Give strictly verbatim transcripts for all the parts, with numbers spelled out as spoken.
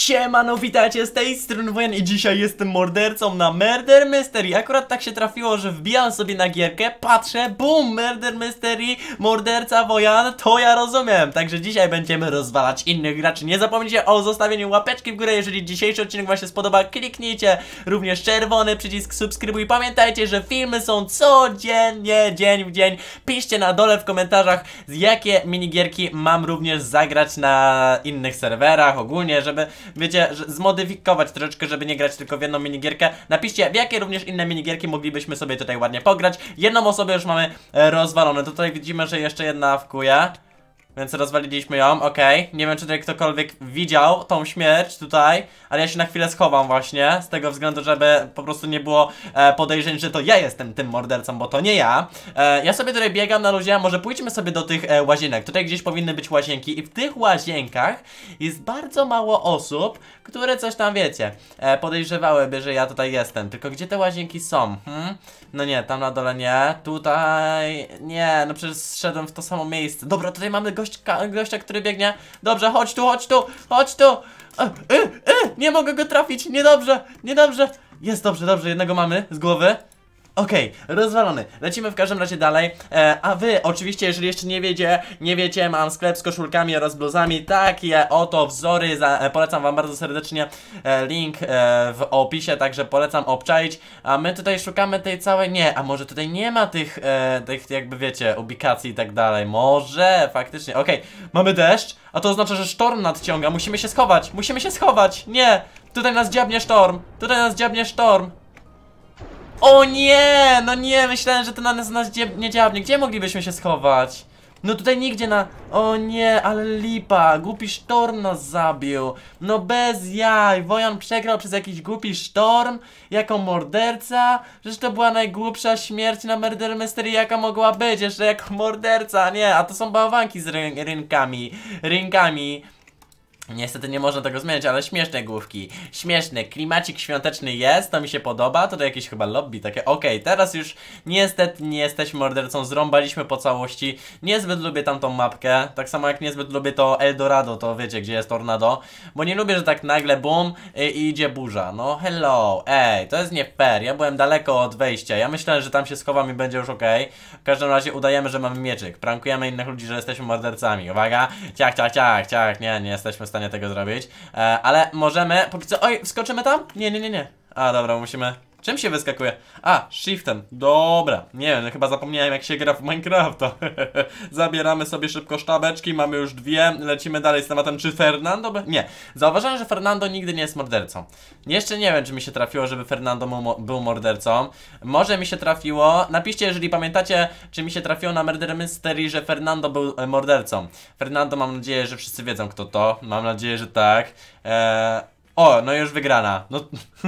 Siemano, witajcie, z tej strony Wojan i dzisiaj jestem mordercą na Murder Mystery. Akurat tak się trafiło, że wbijam sobie na gierkę, patrzę, bum, Murder Mystery, morderca Wojan, to ja rozumiem. Także dzisiaj będziemy rozwalać innych graczy. Nie zapomnijcie o zostawieniu łapeczki w górę, jeżeli dzisiejszy odcinek wam się spodoba, kliknijcie również czerwony przycisk subskrybuj. Pamiętajcie, że filmy są codziennie, dzień w dzień. Piszcie na dole w komentarzach, z jakie minigierki mam również zagrać na innych serwerach, ogólnie, żeby wiecie, zmodyfikować troszeczkę, żeby nie grać tylko w jedną minigierkę. Napiszcie, w jakie również inne minigierki moglibyśmy sobie tutaj ładnie pograć. Jedną osobę już mamy e, rozwalone. Tutaj widzimy, że jeszcze jedna wkuje. Więc rozwaliliśmy ją, okej. Okay. Nie wiem, czy tutaj ktokolwiek widział tą śmierć tutaj, ale ja się na chwilę schowam właśnie, z tego względu, żeby po prostu nie było e, podejrzeń, że to ja jestem tym mordercą, bo to nie ja. E, ja sobie tutaj biegam na luzie, może pójdźmy sobie do tych e, łazienek. Tutaj gdzieś powinny być łazienki i w tych łazienkach jest bardzo mało osób, które coś tam, wiecie, e, podejrzewałyby, że ja tutaj jestem. Tylko gdzie te łazienki są? Hmm? No nie, tam na dole nie, tutaj nie, no przecież zszedłem w to samo miejsce. Dobra, tutaj mamy gościa, gościa, który biegnie. Dobrze, chodź tu, chodź tu, chodź tu. E, e, e, nie mogę go trafić, niedobrze, niedobrze. Jest dobrze, dobrze, jednego mamy z głowy. Okej, okay, rozwalony. Lecimy w każdym razie dalej. E, a wy, oczywiście, jeżeli jeszcze nie wiecie, nie wiecie, mam sklep z koszulkami oraz bluzami. Takie oto wzory. Za, e, polecam wam bardzo serdecznie. E, link e, w opisie, także polecam obczaić. A my tutaj szukamy tej całej. Nie, a może tutaj nie ma tych, e, tych jakby wiecie, ubikacji i tak dalej. Może, faktycznie. Okej, okay. Mamy deszcz, a to oznacza, że sztorm nadciąga. Musimy się schować. Musimy się schować. Nie, tutaj nas dziabnie sztorm. Tutaj nas dziabnie sztorm. O nie, no nie, myślałem, że to na nas, nas nie dziabnie. Gdzie moglibyśmy się schować? No tutaj nigdzie na... O nie, ale lipa, głupi sztorm nas zabił. No bez jaj, Wojan przegrał przez jakiś głupi sztorm, jako morderca. Przecież to była najgłupsza śmierć na Murder Mystery, jaka mogła być, jeszcze jako morderca. Nie, a to są bałwanki z ryn rynkami, rynkami. Niestety nie można tego zmienić, ale śmieszne główki. Śmieszny, klimacik świąteczny jest, to mi się podoba. To jakieś chyba lobby takie. Okej, okay, teraz już niestety nie jesteśmy mordercą, zrąbaliśmy po całości. Niezbyt lubię tamtą mapkę, tak samo jak niezbyt lubię to Eldorado, to wiecie gdzie jest tornado. Bo nie lubię, że tak nagle bum i, i idzie burza. No hello, ej, to jest nie fair, ja byłem daleko od wejścia. Ja myślałem, że tam się schowam i będzie już okej. Okay. W każdym razie udajemy, że mamy mieczyk. Prankujemy innych ludzi, że jesteśmy mordercami. Uwaga, ciach, ciach, ciach, ciach, nie, nie jesteśmy w stanie tego zrobić, e, ale możemy, póki co, oj, wskoczymy tam? Nie, nie, nie, nie. A, dobra, musimy, czym się wyskakuje? A, shiftem, dobra, nie wiem, chyba zapomniałem jak się gra w Minecrafta. Zabieramy sobie szybko sztabeczki, mamy już dwie, lecimy dalej z tematem, czy Fernando by... Nie, zauważyłem, że Fernando nigdy nie jest mordercą. Jeszcze nie wiem, czy mi się trafiło, żeby Fernando był mordercą. Może mi się trafiło, napiszcie, jeżeli pamiętacie, czy mi się trafiło na Murder Mystery, że Fernando był e, mordercą. Fernando, mam nadzieję, że wszyscy wiedzą, kto to, mam nadzieję, że tak. Eee... O, no już wygrana, no...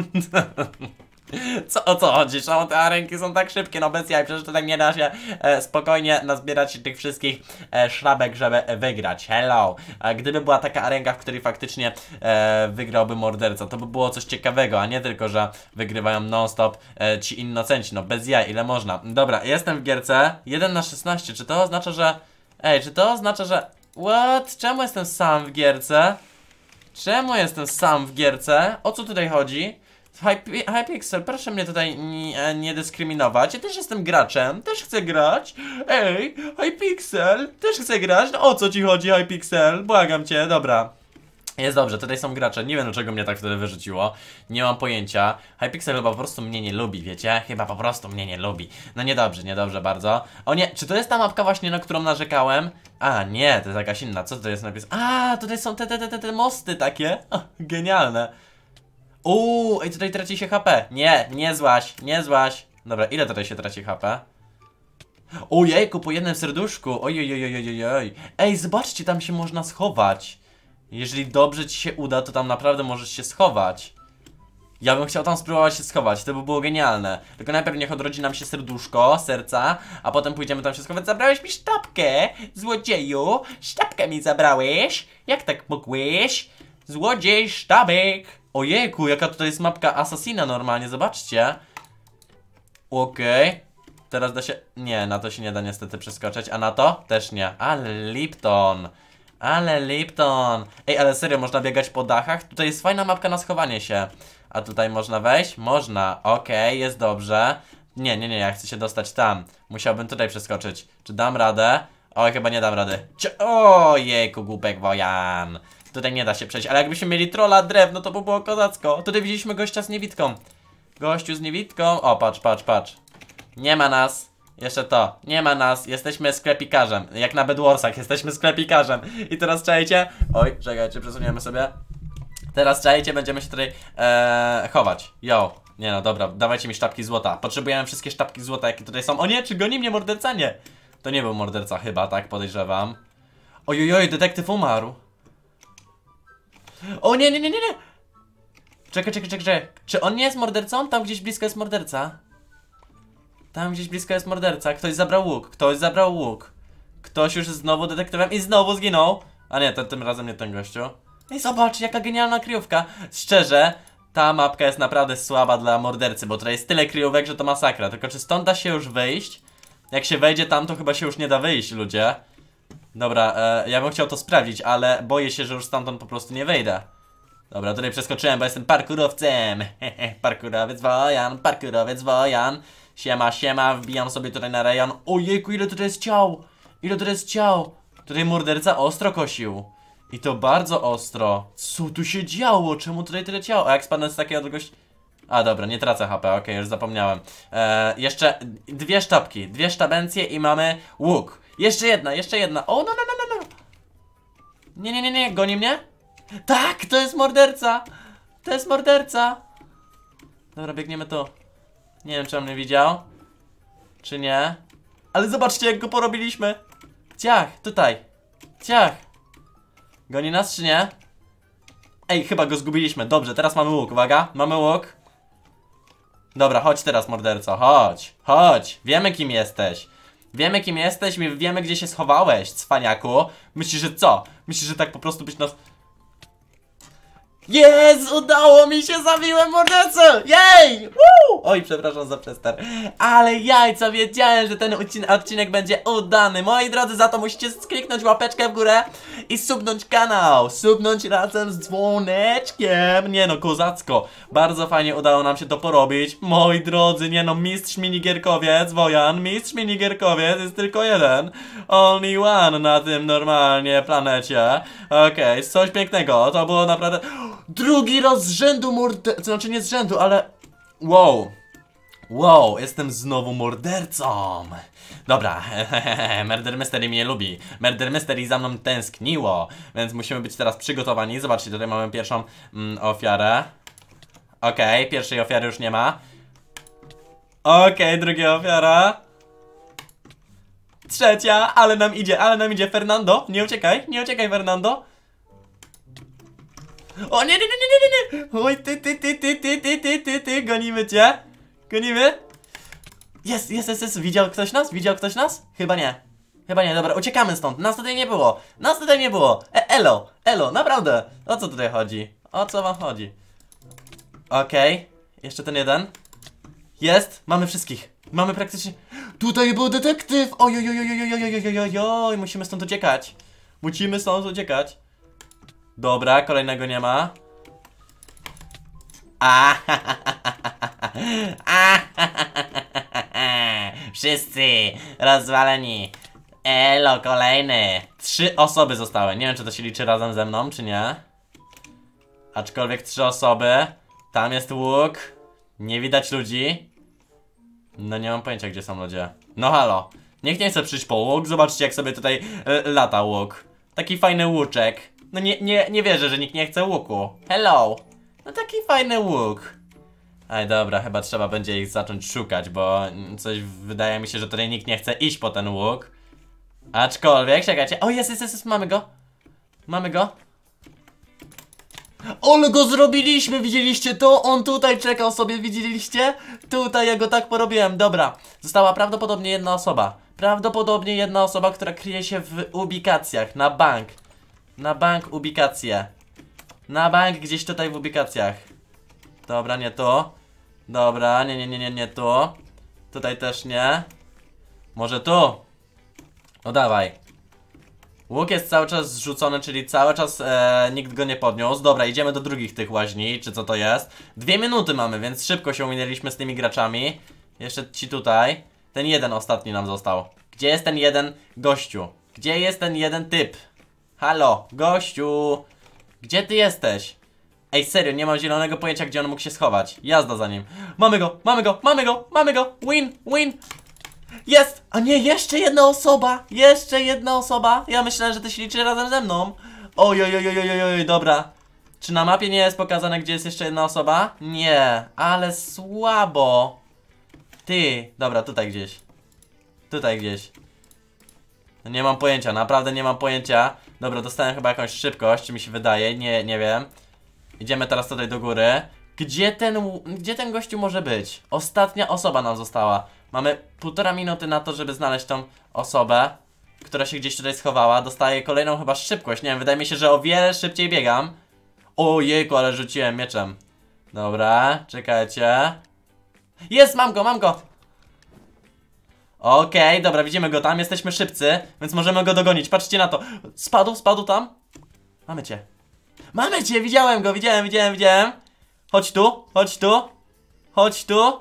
Co, o co chodzi? Czemu te arenki są tak szybkie? No bez jaj, przecież tutaj nie da się e, spokojnie nazbierać tych wszystkich e, szrabek, żeby e, wygrać. Hello! A gdyby była taka arenka, w której faktycznie e, wygrałby morderca, to by było coś ciekawego, a nie tylko, że wygrywają non-stop e, ci innocenci. No bez jaj, ile można. Dobra, jestem w gierce. jeden na szesnaście. Czy to oznacza, że... Ej, czy to oznacza, że... What? Czemu jestem sam w gierce? Czemu jestem sam w gierce? O co tutaj chodzi? Hypixel, proszę mnie tutaj nie, nie dyskryminować. Ja też jestem graczem, też chcę grać. Ej, Hypixel, też chcę grać. No o co ci chodzi, Hypixel? Błagam cię, dobra. Jest dobrze, tutaj są gracze, nie wiem dlaczego mnie tak wtedy wyrzuciło. Nie mam pojęcia. Hypixel chyba po prostu mnie nie lubi, wiecie? Chyba po prostu mnie nie lubi. No niedobrze, niedobrze bardzo. O nie, czy to jest ta mapka właśnie, na którą narzekałem? A nie, to jest jakaś inna, co tutaj jest napis? A, tutaj są te, te, te, te, te mosty takie. O, genialne. Uuu, i tutaj traci się H P. Nie, nie złaś, nie złaś. Dobra, ile tutaj się traci H P? Ojejku, po jednym serduszku. Ojojojojojoj. Ej, zobaczcie, tam się można schować. Jeżeli dobrze ci się uda, to tam naprawdę możesz się schować. Ja bym chciał tam spróbować się schować, to by było genialne. Tylko najpierw niech odrodzi nam się serduszko, serca, a potem pójdziemy tam się schować. Zabrałeś mi sztabkę, złodzieju. Sztabkę mi zabrałeś. Jak tak mogłeś? Złodziej, sztabek. Ojejku, jaka tutaj jest mapka Assassina normalnie, zobaczcie. Okej. Okay. Teraz da się... Nie, na to się nie da niestety przeskoczyć, a na to? Też nie. Ale Lipton. Ale Lipton. Ej, ale serio, można biegać po dachach? Tutaj jest fajna mapka na schowanie się. A tutaj można wejść? Można. Okej, okay, jest dobrze. Nie, nie, nie, ja chcę się dostać tam. Musiałbym tutaj przeskoczyć. Czy dam radę? Oj, chyba nie dam rady. Ojejku, głupek wojan. Tutaj nie da się przejść, ale jakbyśmy mieli trolla drewno, to by było kozacko. Tutaj widzieliśmy gościa z niewidką. Gościu z niewidką. O, patrz, patrz, patrz. Nie ma nas. Jeszcze to. Nie ma nas. Jesteśmy sklepikarzem. Jak na Bedwarsach. Jesteśmy sklepikarzem. I teraz czajcie. Oj, czekajcie, przesuniemy sobie. Teraz czajcie, będziemy się tutaj ee, chować. Yo. Nie no, dobra, dawajcie mi sztabki złota. Potrzebujemy wszystkie sztabki złota, jakie tutaj są. O nie, czy goni mnie morderca? Nie. To nie był morderca chyba, tak podejrzewam. Ojojoj, detektyw umarł. O nie, nie, nie, nie, nie. Czekaj, czekaj, czekaj, czekaj. Czy on nie jest mordercą? Tam gdzieś blisko jest morderca. Tam gdzieś blisko jest morderca. Ktoś zabrał łuk. Ktoś zabrał łuk. Ktoś już jest znowu detektywem i znowu zginął. A nie, to tym razem nie ten gościu. Ej, zobacz, jaka genialna kryjówka. Szczerze, ta mapka jest naprawdę słaba dla mordercy, bo tutaj jest tyle kryjówek, że to masakra. Tylko czy stąd da się już wyjść? Jak się wejdzie tam, to chyba się już nie da wyjść, ludzie. Dobra, e, ja bym chciał to sprawdzić, ale boję się, że już stamtąd po prostu nie wejdę. Dobra, tutaj przeskoczyłem, bo jestem parkurowcem. Parkurowiec wojan, parkurowiec wojan. Siema, siema, wbijam sobie tutaj na rejon. Ojejku, ile tutaj jest ciał. Ile tutaj jest ciał. Tutaj morderca ostro kosił. I to bardzo ostro. Co tu się działo? Czemu tutaj tyle ciał? A jak spadnę z takiej odległości... A dobra, nie tracę H P, okej, okay, już zapomniałem. Eee, jeszcze dwie sztabki, dwie sztabencje i mamy łuk. Jeszcze jedna, jeszcze jedna. O, no, no, no, no, no. Nie, nie, nie, nie, goni mnie? Tak, to jest morderca. To jest morderca. Dobra, biegniemy tu. Nie wiem, czy on mnie widział, czy nie. Ale zobaczcie, jak go porobiliśmy. Ciach, tutaj. Ciach. Goni nas, czy nie? Ej, chyba go zgubiliśmy. Dobrze, teraz mamy łuk, uwaga, mamy łuk. Dobra, chodź teraz, morderco, chodź. Chodź, wiemy kim jesteś. Wiemy kim jesteś, wiemy gdzie się schowałeś, cwaniaku. Myślisz, że co? Myślisz, że tak po prostu być nas... Jest! Udało mi się! Zabiłem mordercę! Jej! Woo! Oj, przepraszam za przester. Ale jajca, wiedziałem, że ten odcinek będzie udany. Moi drodzy, za to musicie skliknąć łapeczkę w górę i subnąć kanał. Subnąć razem z dzwoneczkiem. Nie no, kozacko. Bardzo fajnie udało nam się to porobić. Moi drodzy, nie no, mistrz minigierkowiec, Wojan, mistrz minigierkowiec jest tylko jeden. Only one na tym normalnie planecie. Okej, okay, coś pięknego. To było naprawdę... Drugi raz z rzędu morderca, to znaczy nie z rzędu, ale... Wow. Wow, jestem znowu mordercą. Dobra, Murder Mystery mnie lubi. Murder Mystery za mną tęskniło. Więc musimy być teraz przygotowani. Zobaczcie, tutaj mamy pierwszą mm, ofiarę. Okej, okay, pierwszej ofiary już nie ma. Okej, okay, druga ofiara. Trzecia, ale nam idzie, ale nam idzie. Fernando, nie uciekaj, nie uciekaj, Fernando. O nie, nie, nie, nie, nie, nie. Oj, ty, ty, ty, ty, ty, ty, ty, ty, ty, gonimy cię. Gonimy. Jest, jest, jest, jest. Widział ktoś nas? Widział ktoś nas? Chyba nie. Chyba nie, dobra, uciekamy stąd. Nas tutaj nie było. Nas tutaj nie było. E, elo, elo, naprawdę. O co tutaj chodzi? O co wam chodzi? Okej. Okay. Jeszcze ten jeden. Jest, mamy wszystkich. Mamy praktycznie... Tutaj był detektyw. Oj, oj, oj, oj, oj, oj, oj, oj, oj, oj. Musimy stąd uciekać. Musimy stąd uciekać. Dobra, kolejnego nie ma. A, a, wszyscy rozwaleni. Elo, kolejny. Trzy osoby zostały. Nie wiem, czy to się liczy razem ze mną, czy nie. Aczkolwiek trzy osoby. Tam jest łuk. Nie widać ludzi. No nie mam pojęcia, gdzie są ludzie. No halo. Nikt nie chce przyjść po łuk. Zobaczcie, jak sobie tutaj y, lata łuk. Taki fajny łuczek. No nie, nie, nie wierzę, że nikt nie chce łuku. Hello. No taki fajny łuk. Aj dobra, chyba trzeba będzie ich zacząć szukać, bo coś wydaje mi się, że tutaj nikt nie chce iść po ten łuk. Aczkolwiek, czekajcie. O, jest, jest, jest, jest, mamy go. Mamy go. Ale go zrobiliśmy, widzieliście to? On tutaj czekał sobie, widzieliście? Tutaj ja go tak porobiłem, dobra. Została prawdopodobnie jedna osoba. Prawdopodobnie jedna osoba, która kryje się w ubikacjach, na bank. Na bank ubikacje. Na bank gdzieś tutaj w ubikacjach. Dobra, nie tu. Dobra, nie, nie, nie, nie, nie tu. Tutaj też nie. Może tu. No dawaj. Łuk jest cały czas zrzucony, czyli cały czas e, nikt go nie podniósł. Dobra, idziemy do drugich tych łaźni, czy co to jest. Dwie minuty mamy, więc szybko się ominęliśmy z tymi graczami. Jeszcze ci tutaj. Ten jeden ostatni nam został. Gdzie jest ten jeden gościu? Gdzie jest ten jeden typ? Halo, gościu! Gdzie ty jesteś? Ej, serio, nie mam zielonego pojęcia, gdzie on mógł się schować. Jazda za nim. Mamy go, mamy go, mamy go, mamy go! Win, win! Jest! A nie, jeszcze jedna osoba! Jeszcze jedna osoba! Ja myślałem, że to się liczy razem ze mną. Oj, oj, oj, oj, oj, oj, dobra. Czy na mapie nie jest pokazane, gdzie jest jeszcze jedna osoba? Nie, ale słabo. Ty, dobra, tutaj gdzieś. Tutaj gdzieś. Nie mam pojęcia, naprawdę nie mam pojęcia. Dobra, dostałem chyba jakąś szybkość, czy mi się wydaje, nie, nie wiem. Idziemy teraz tutaj do góry. Gdzie ten, gdzie ten gościu może być? Ostatnia osoba nam została. Mamy półtora minuty na to, żeby znaleźć tą osobę, która się gdzieś tutaj schowała. Dostaję kolejną chyba szybkość, nie wiem, wydaje mi się, że o wiele szybciej biegam. Ojejku, ale rzuciłem mieczem. Dobra, czekajcie. Jest, mam go, mam go. Okej, okay, dobra, widzimy go tam, jesteśmy szybcy, więc możemy go dogonić, patrzcie na to. Spadł, spadł tam. Mamy cię. Mamy cię, widziałem go, widziałem, widziałem, widziałem. Chodź tu, chodź tu. Chodź tu.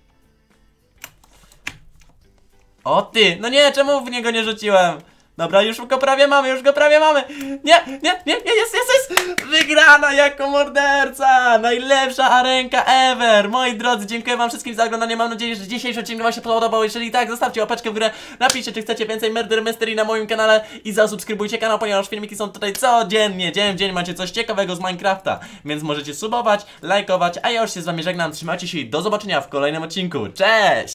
O ty, no nie, czemu w niego nie rzuciłem? Dobra, już go prawie mamy, już go prawie mamy. Nie, nie, nie, nie, jest, jest, jest. Wygrana jako morderca. Najlepsza arenka ever. Moi drodzy, dziękuję wam wszystkim za oglądanie. Mam nadzieję, że dzisiejszy odcinek wam się podobał. Jeżeli tak, zostawcie łapeczkę w górę. Napiszcie, czy chcecie więcej Murder Mystery na moim kanale. I zasubskrybujcie kanał, ponieważ filmiki są tutaj codziennie. Dzień w dzień macie coś ciekawego z Minecrafta. Więc możecie subować, lajkować. A ja już się z wami żegnam. Trzymajcie się i do zobaczenia w kolejnym odcinku. Cześć!